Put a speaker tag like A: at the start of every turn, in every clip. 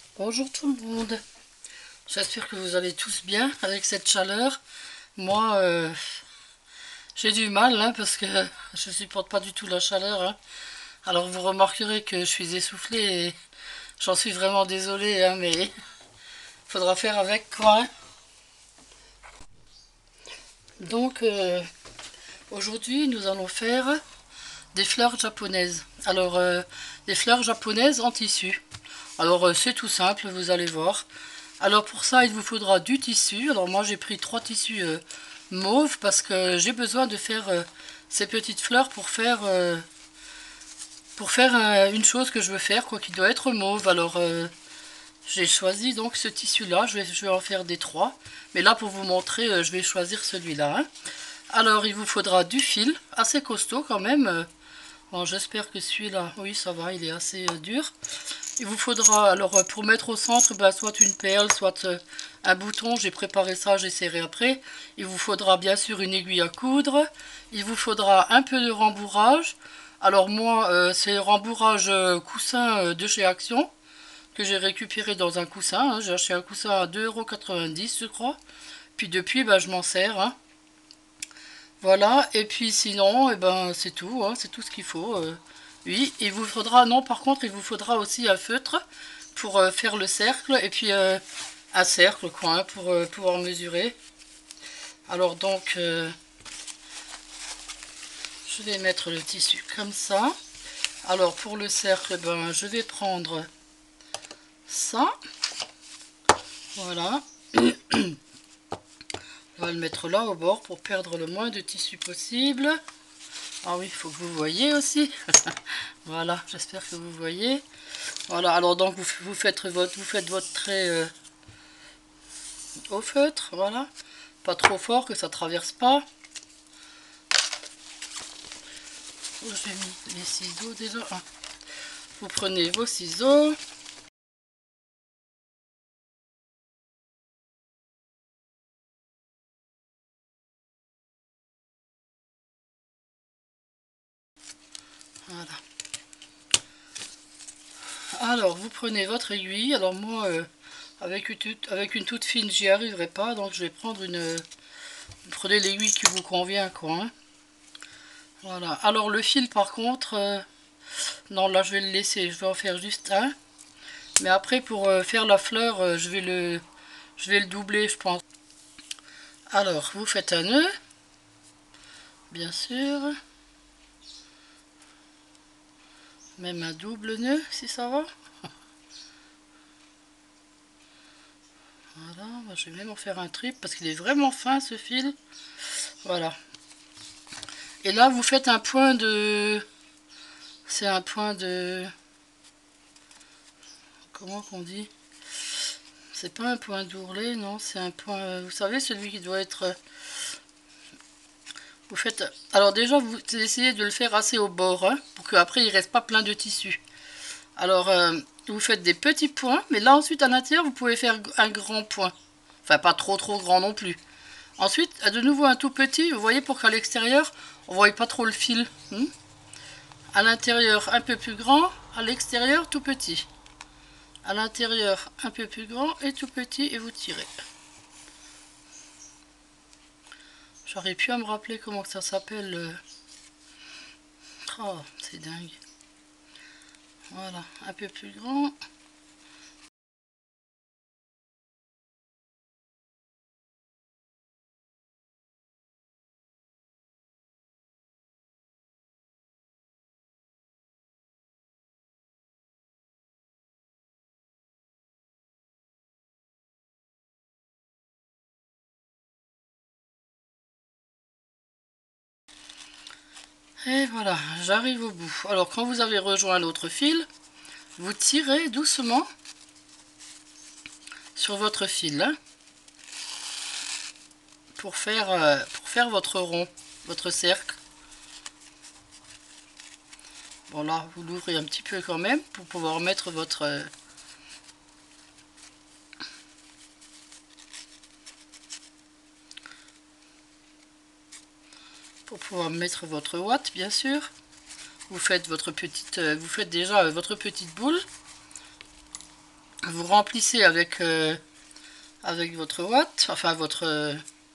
A: Bonjour tout le monde, j'espère que vous allez tous bien avec cette chaleur. Moi, j'ai du mal parce que je supporte pas du tout la chaleur. Alors vous remarquerez que je suis essoufflée et j'en suis vraiment désolée, mais il faudra faire avec quoi. Donc aujourd'hui nous allons faire des fleurs japonaises. Alors des fleurs japonaises en tissu. Alors c'est tout simple, vous allez voir. Alors pour ça, il vous faudra du tissu. Alors moi j'ai pris 3 tissus mauves parce que j'ai besoin de faire ces petites fleurs pour faire une chose que je veux faire, quoi, qui doit être mauve. Alors j'ai choisi donc ce tissu-là. Je vais en faire des 3. Mais là pour vous montrer, je vais choisir celui-là. Alors il vous faudra du fil, assez costaud quand même. Bon, j'espère que celui-là, oui ça va, il est assez dur. Il vous faudra, alors pour mettre au centre, soit une perle, soit un bouton. J'ai préparé ça, j'essaierai après. Il vous faudra bien sûr une aiguille à coudre. Il vous faudra un peu de rembourrage. Alors moi, c'est rembourrage coussin de chez Action que j'ai récupéré dans un coussin. J'ai acheté un coussin à 2,90 € je crois. Puis depuis, je m'en sers. Voilà, et puis sinon, c'est tout, c'est tout ce qu'il faut. Oui, il vous faudra, non, par contre, il vous faudra aussi un feutre pour faire le cercle, et puis un cercle, quoi, pour pouvoir mesurer. Alors donc, je vais mettre le tissu comme ça. Alors pour le cercle, je vais prendre ça. Voilà. On va le mettre là au bord pour perdre le moins de tissu possible. Ah oui, il faut que vous voyez aussi. Voilà, j'espère que vous voyez. Voilà, alors donc vous faites votre trait au feutre, voilà. Pas trop fort que ça traverse pas. J'ai mis les ciseaux déjà. Vous prenez vos ciseaux. Voilà. Alors vous prenez votre aiguille. Alors moi avec une toute fine j'y arriverai pas, donc je vais prendre vous prenez l'aiguille qui vous convient, quoi. Voilà. Alors le fil par contre, non, là je vais le laisser, je vais en faire juste un. Mais après pour faire la fleur, je vais le doubler, je pense. Alors vous faites un nœud, bien sûr. Même un double nœud si ça va. Voilà, je vais même en faire un triple parce qu'il est vraiment fin ce fil. Voilà. Et là vous faites un point de... C'est un point de... Comment qu'on dit? C'est pas un point d'ourlet, non, c'est un point... Vous savez, celui qui doit être... Vous faites... Alors déjà, vous essayez de le faire assez au bord, pour qu'après il reste pas plein de tissu. Alors, vous faites des petits points, mais là ensuite à l'intérieur, vous pouvez faire un grand point. Enfin, pas trop grand non plus. Ensuite, de nouveau un tout petit, vous voyez, pour qu'à l'extérieur, on ne voit pas trop le fil. À l'intérieur, un peu plus grand, à l'extérieur, tout petit. À l'intérieur, un peu plus grand et tout petit, et vous tirez. J'arrive plus à me rappeler comment ça s'appelle. Oh, c'est dingue. Voilà, un peu plus grand. Et voilà, j'arrive au bout. Alors quand vous avez rejoint l'autre fil, vous tirez doucement sur votre fil pour faire votre rond, votre cercle. Bon là, vous l'ouvrez un petit peu quand même pour pouvoir mettre votre ouate, bien sûr. Vous faites déjà votre petite boule. vous remplissez avec, avec votre ouate, enfin votre...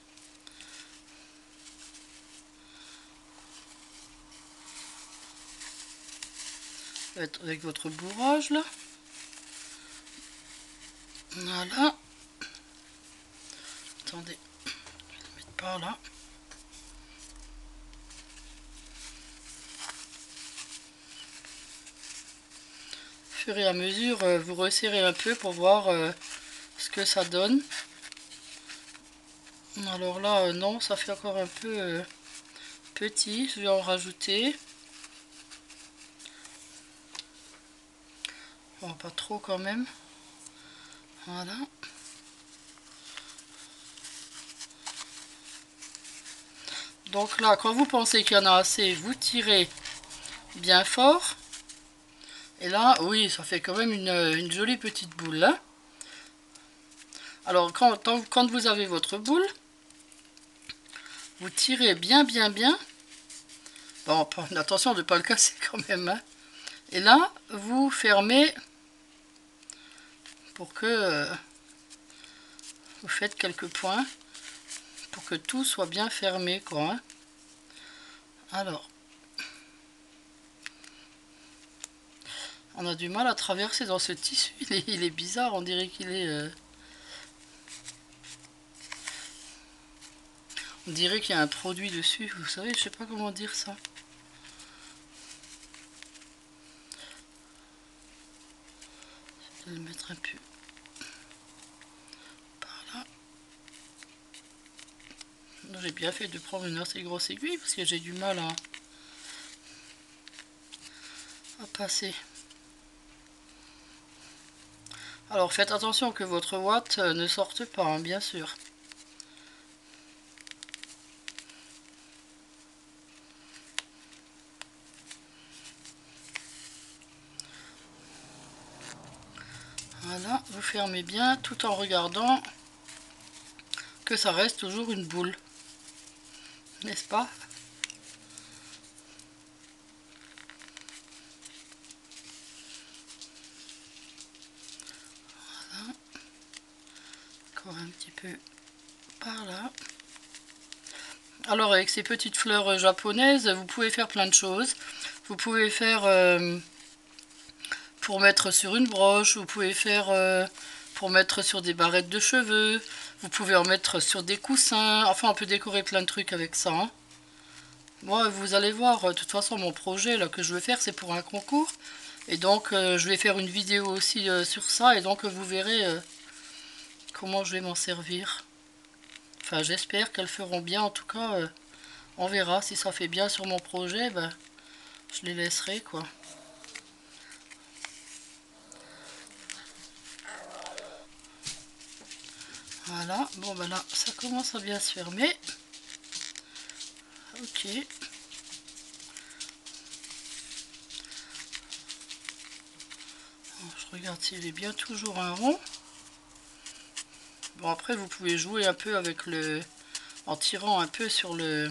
A: avec votre bourrage là. Voilà. Attendez, je vais le mettre par là. Au fur et à mesure, vous resserrez un peu pour voir ce que ça donne. Alors là, non, ça fait encore un peu petit. Je vais en rajouter. Bon, pas trop quand même. Voilà. Donc là, quand vous pensez qu'il y en a assez, vous tirez bien fort. Et là, oui, ça fait quand même une jolie petite boule. Hein. Alors, quand vous avez votre boule, vous tirez bien. Bon, attention de ne pas le casser quand même. Hein. Et là, vous fermez pour que vous faites quelques points pour que tout soit bien fermé, quoi. Hein. Alors, on a du mal à traverser dans ce tissu. Il est bizarre, on dirait qu'il est... On dirait qu'il y a un produit dessus, vous savez, je sais pas comment dire ça. Je vais le mettre un peu par là. J'ai bien fait de prendre une assez grosse aiguille parce que j'ai du mal à passer. Alors faites attention que votre ouate ne sorte pas, hein, bien sûr. Voilà, vous fermez bien tout en regardant que ça reste toujours une boule. N'est-ce pas? Voilà. Encore un petit peu par là. Alors avec ces petites fleurs japonaises, vous pouvez faire plein de choses. Vous pouvez faire pour mettre sur une broche, vous pouvez faire pour mettre sur des barrettes de cheveux, vous pouvez en mettre sur des coussins, enfin on peut décorer plein de trucs avec ça. Hein. Moi vous allez voir, de toute façon mon projet là que je vais faire c'est pour un concours. Et donc je vais faire une vidéo aussi sur ça et donc vous verrez comment je vais m'en servir. Enfin j'espère qu'elles feront bien, en tout cas on verra si ça fait bien sur mon projet, ben, je les laisserai quoi. Voilà, bon ben là ça commence à bien se fermer. Ok. Je regarde s'il est bien toujours un rond. Bon après vous pouvez jouer un peu avec le... en tirant un peu sur le...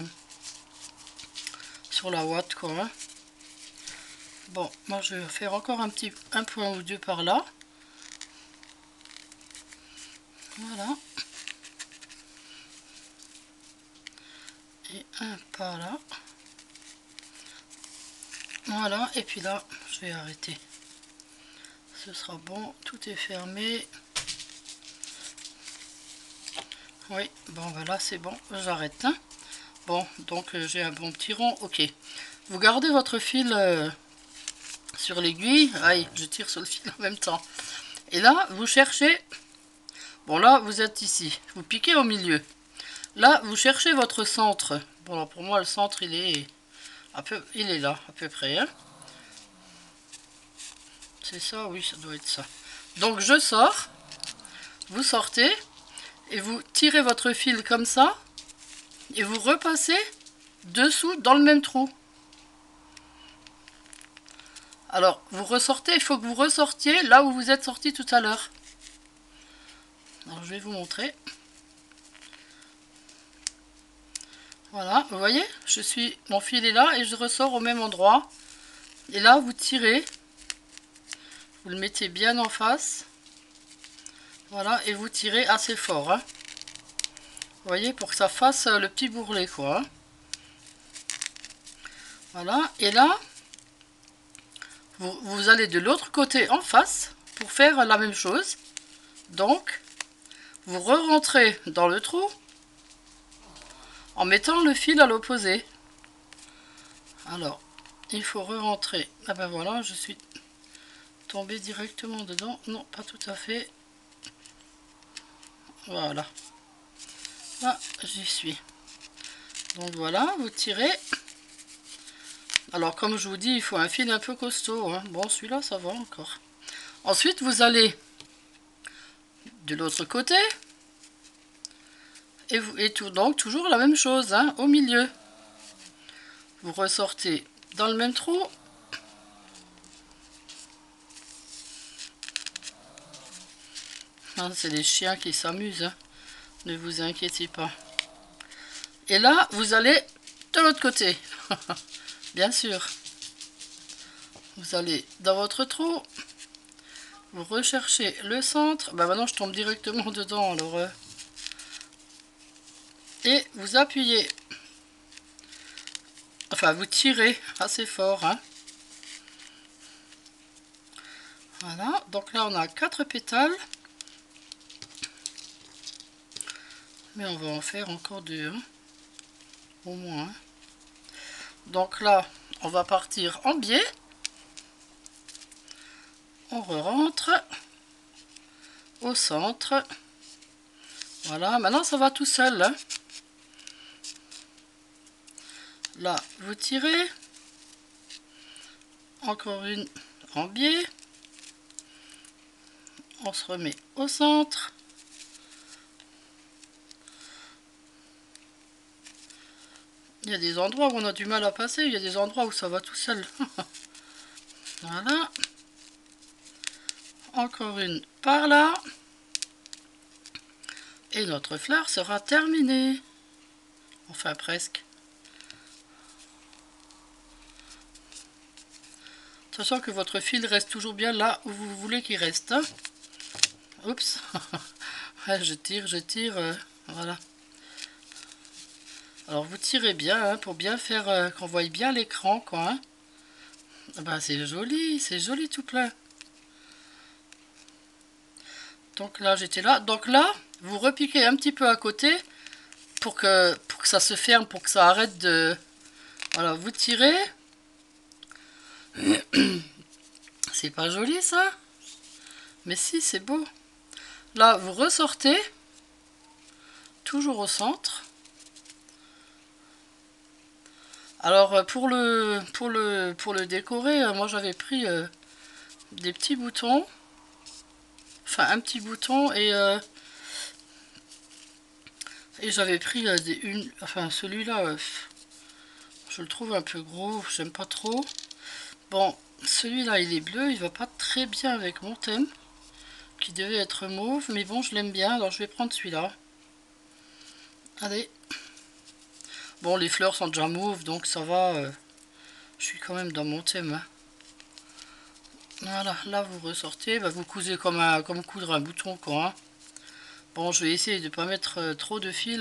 A: sur la ouate quoi. Hein. Bon, moi je vais faire encore un point ou deux par là. Voilà. Et un par là. Voilà, et puis là, je vais arrêter. Ce sera bon, tout est fermé. Oui, bon voilà, c'est bon, j'arrête. Hein. Bon, donc j'ai un bon petit rond, ok. Vous gardez votre fil sur l'aiguille. Aïe, je tire sur le fil en même temps. Et là, vous cherchez... Bon là, vous êtes ici. Vous piquez au milieu. Là, vous cherchez votre centre. Bon, alors pour moi, le centre, il est là, à peu près. Hein. C'est ça, oui, ça doit être ça. Donc, je sors. Vous sortez. Et vous tirez votre fil comme ça. Et vous repassez dessous dans le même trou. Alors, vous ressortez. Il faut que vous ressortiez là où vous êtes sorti tout à l'heure. Alors, je vais vous montrer. Voilà, vous voyez, mon fil est là et je ressors au même endroit. Et là, vous tirez, vous le mettez bien en face. Voilà, et vous tirez assez fort, hein. Vous voyez, pour que ça fasse le petit bourrelet, quoi. Voilà, et là, vous allez de l'autre côté en face pour faire la même chose. Donc, vous re-rentrez dans le trou en mettant le fil à l'opposé. Alors, il faut re-rentrer. Ah ben voilà, je suis tombée directement dedans. Non, pas tout à fait. Voilà. Là, j'y suis. Donc voilà, vous tirez. Alors, comme je vous dis, il faut un fil un peu costaud, hein. Bon, celui-là, ça va encore. Ensuite, vous allez de l'autre côté. Et tout, donc, toujours la même chose, hein, au milieu. Vous ressortez dans le même trou. Ah, c'est les chiens qui s'amusent, hein. Ne vous inquiétez pas. Et là, vous allez de l'autre côté. Bien sûr. Vous allez dans votre trou. Vous recherchez le centre. Bah maintenant, je tombe directement dedans. Alors, et vous appuyez. Enfin, vous tirez assez fort, hein. Voilà. Donc là, on a 4 pétales. Mais on va en faire encore 2, hein. Au moins. Donc là, on va partir en biais. On re-rentre au centre. Voilà, maintenant ça va tout seul, hein. Là, vous tirez. Encore une en biais. On se remet au centre. Il y a des endroits où on a du mal à passer, il y a des endroits où ça va tout seul. Voilà. Encore une par là. Et notre fleur sera terminée. Enfin, presque. Sachant que votre fil reste toujours bien là où vous voulez qu'il reste. Oups. Je tire. Voilà. Alors, vous tirez bien, hein, pour bien faire qu'on voie bien l'écran, quoi. Hein. Ben, c'est joli tout plein. Donc là, j'étais là. Donc là, vous repiquez un petit peu à côté pour que ça se ferme, pour que ça arrête de... Voilà, vous tirez. C'est pas joli, ça? Mais si, c'est beau. Là, vous ressortez. Toujours au centre. Alors, pour le décorer, moi, j'avais pris des petits boutons. Enfin, un petit bouton et j'avais pris enfin celui-là, je le trouve un peu gros, j'aime pas trop. Bon, celui-là il est bleu, il va pas très bien avec mon thème, qui devait être mauve, mais bon, je l'aime bien, alors je vais prendre celui-là. Allez. Bon, les fleurs sont déjà mauves, donc ça va, je suis quand même dans mon thème. Hein. Voilà, là vous ressortez, bah, vous cousez comme coudre un bouton, quoi. Hein. Bon, je vais essayer de ne pas mettre trop de fil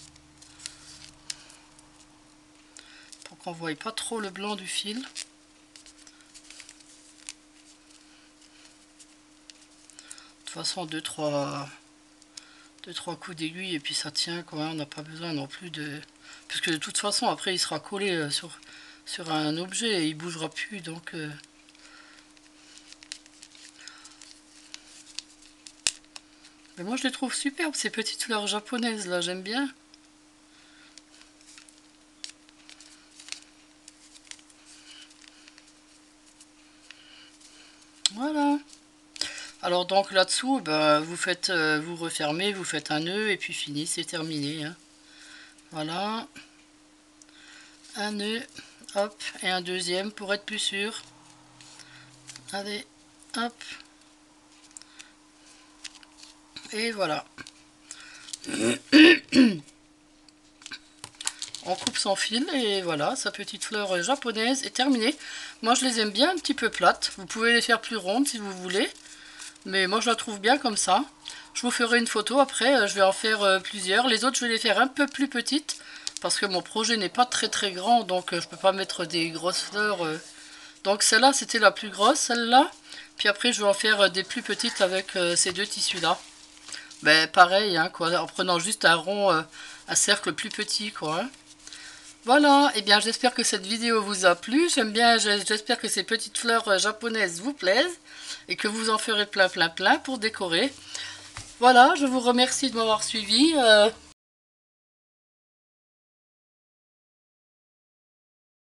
A: pour qu'on ne voie pas trop le blanc du fil. De toute façon, 2-3 coups d'aiguille et puis ça tient, quoi. On n'a pas besoin non plus de... Parce que de toute façon, après, il sera collé sur un objet et il bougera plus, donc... Mais moi, je les trouve superbes, ces petites fleurs japonaises, là, j'aime bien. Voilà. Alors donc là-dessous, ben, vous refermez, vous faites un nœud et puis fini, c'est terminé. Hein. Voilà. Un nœud, hop, et un deuxième pour être plus sûr. Allez, hop. Et voilà. On coupe son fil et voilà, sa petite fleur japonaise est terminée. Moi je les aime bien un petit peu plates. Vous pouvez les faire plus rondes si vous voulez. Mais moi je la trouve bien comme ça. Je vous ferai une photo après, je vais en faire plusieurs. Les autres, je vais les faire un peu plus petites parce que mon projet n'est pas très grand, donc je peux pas mettre des grosses fleurs. Donc celle-là, c'était la plus grosse, celle-là. Puis après, je vais en faire des plus petites avec ces deux tissus-là. Ben pareil, hein, quoi, en prenant juste un rond, un cercle plus petit, quoi. Hein. Voilà, et bien j'espère que cette vidéo vous a plu. J'aime bien, j'espère que ces petites fleurs japonaises vous plaisent et que vous en ferez plein pour décorer. Voilà, je vous remercie de m'avoir suivi.